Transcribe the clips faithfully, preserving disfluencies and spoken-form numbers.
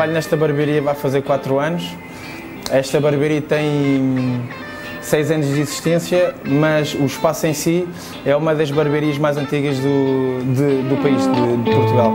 trabalho nesta barbearia vai fazer quatro anos. Esta barbearia tem seis anos de existência, mas o espaço em si é uma das barbearias mais antigas do, de, do país, de, de Portugal.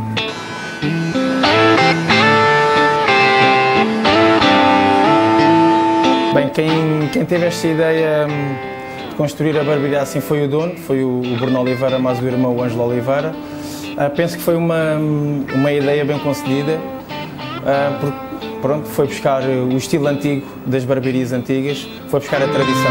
Bem, quem, quem teve esta ideia de construir a barbearia assim foi o dono, foi o, o Bruno Oliveira, mais o irmão, o Ângelo Oliveira. Uh, penso que foi uma, uma ideia bem concedida, uh, porque pronto, foi buscar o estilo antigo das barbearias antigas, foi buscar a tradição.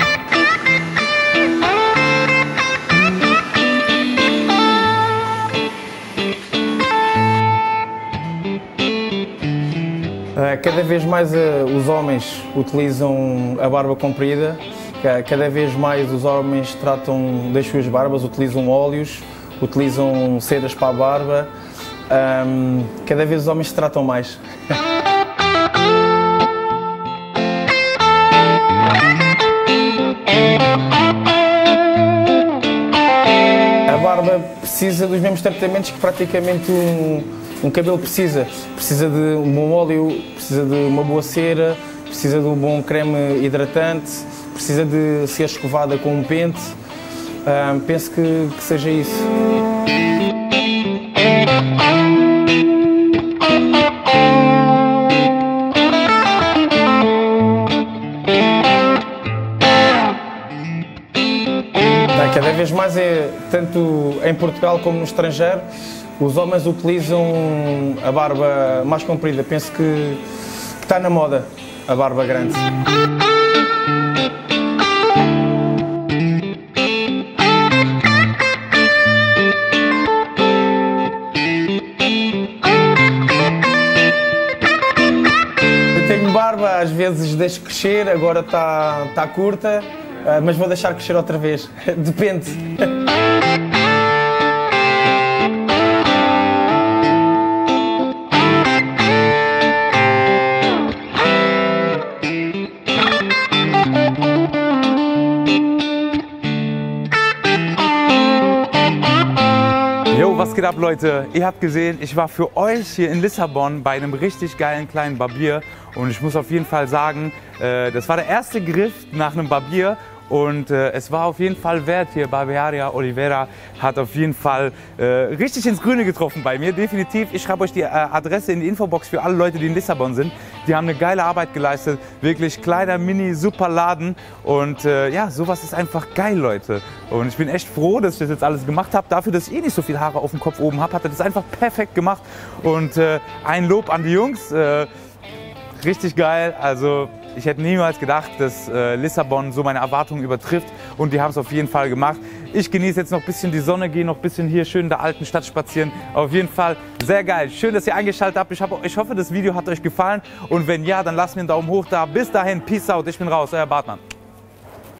Cada vez mais os homens utilizam a barba comprida, cada vez mais os homens tratam das suas barbas, utilizam óleos, utilizam ceras para a barba, cada vez os homens se tratam mais. A barba precisa dos mesmos tratamentos que praticamente um, um cabelo precisa. Precisa de um bom óleo, precisa de uma boa cera, precisa de um bom creme hidratante, precisa de ser escovada com um pente. Uh, penso que, que seja isso. Cada vez mais, é, tanto em Portugal como no estrangeiro, os homens utilizam a barba mais comprida. Penso que, que está na moda a barba grande. Eu tenho barba, às vezes deixo crescer, agora está, está curta. Uh, mas vou deixar crescer outra vez, depende. Yo, was geht ab, Leute? Ihr habt gesehen, ich war für euch hier in Lissabon bei einem richtig geilen kleinen Barbier und ich muss auf jeden Fall sagen, äh, das war der erste Griff nach einem Barbier. Und äh, es war auf jeden Fall wert hier. Barbearia Oliveira hat auf jeden Fall äh, richtig ins Grüne getroffen bei mir, definitiv. Ich schreibe euch die äh, Adresse in die Infobox für alle Leute, die in Lissabon sind. Die haben eine geile Arbeit geleistet, wirklich kleiner, mini, super Laden. Und äh, ja, sowas ist einfach geil, Leute. Und ich bin echt froh, dass ich das jetzt alles gemacht habe. Dafür, dass ich eh nicht so viel Haare auf dem Kopf oben habe, hat er das einfach perfekt gemacht. Und äh, ein Lob an die Jungs. Äh, richtig geil. Also ich hätte niemals gedacht, dass äh, Lissabon so meine Erwartungen übertrifft und die haben es auf jeden Fall gemacht. Ich genieße jetzt noch ein bisschen die Sonne, gehe noch ein bisschen hier schön in der alten Stadt spazieren. Auf jeden Fall sehr geil. Schön, dass ihr eingeschaltet habt. Ich, hab, ich hoffe, das Video hat euch gefallen und wenn ja, dann lasst mir einen Daumen hoch da. Bis dahin, Peace out, ich bin raus, euer Bartmann.